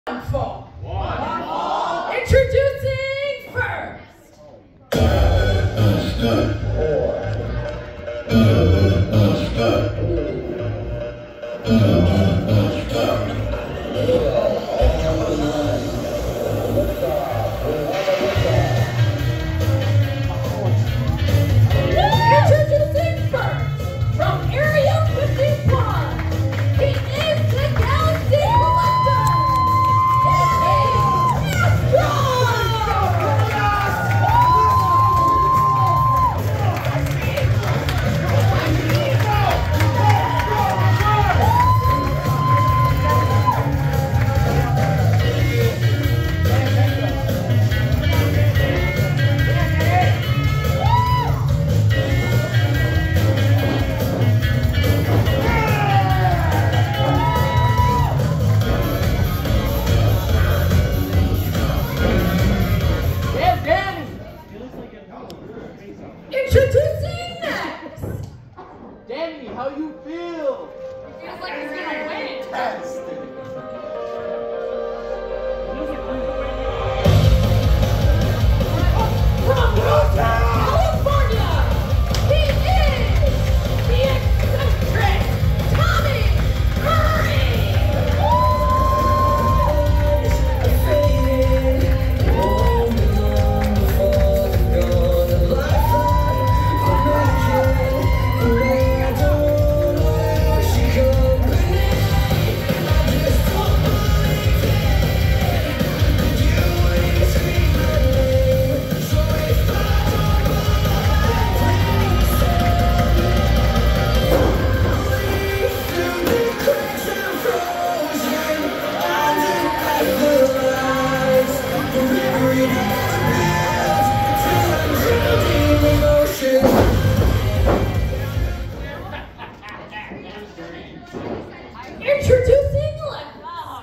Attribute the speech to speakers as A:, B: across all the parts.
A: fall. One fall. Introducing first. Introducing first from Area 51. He is the Galaxy Collector. Introducing next.
B: Danny, how you feel?
A: Feels like he's gonna win. From California, he is the eccentric Tommy Curry. Introducing left.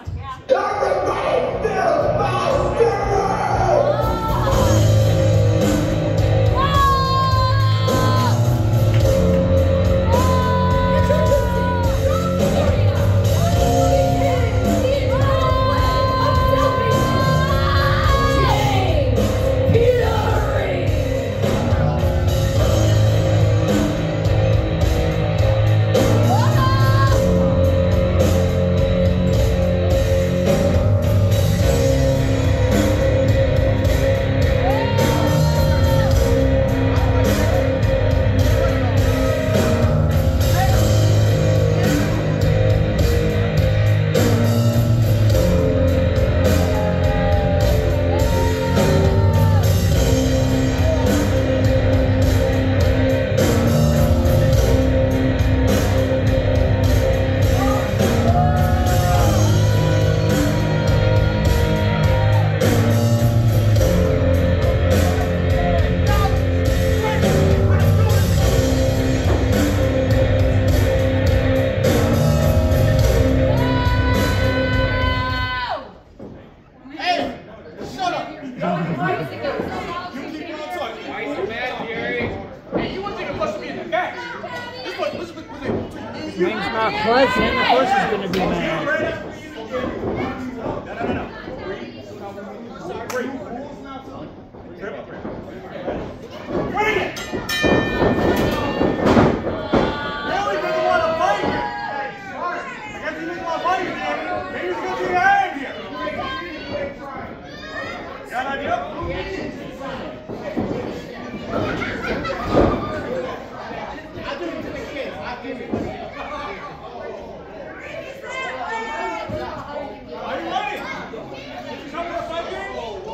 C: Ring's not pleasant, of course he's going to be mad.
D: Bring it! Really doesn't want to fight here. I guess he doesn't want to fight here, Danny. Maybe he's going to do your hand here. Got an idea? I'll give it to the kids. I'll give it to the kids. Are you ready? You come to a fight game?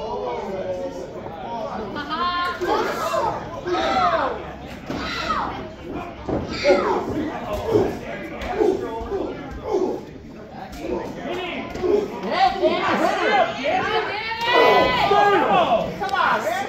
D: Come on, man.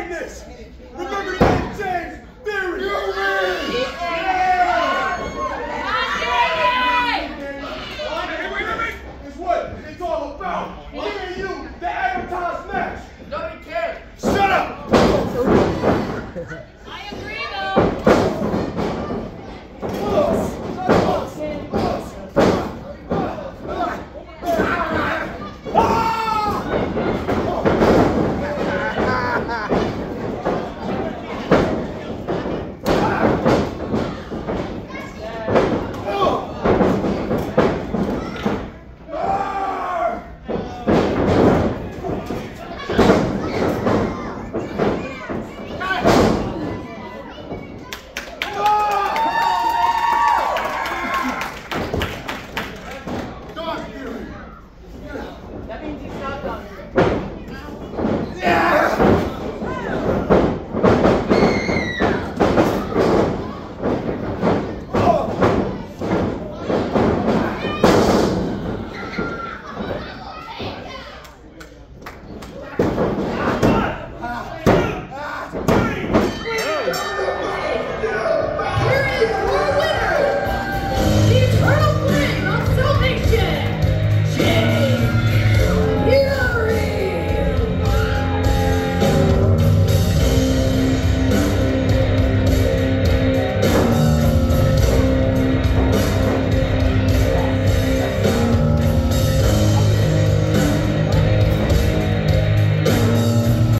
D: win this. Remember the name James Theory. You win. It's what it's all about. Me and you, the advertised match.
B: Nobody cares.
D: Shut up.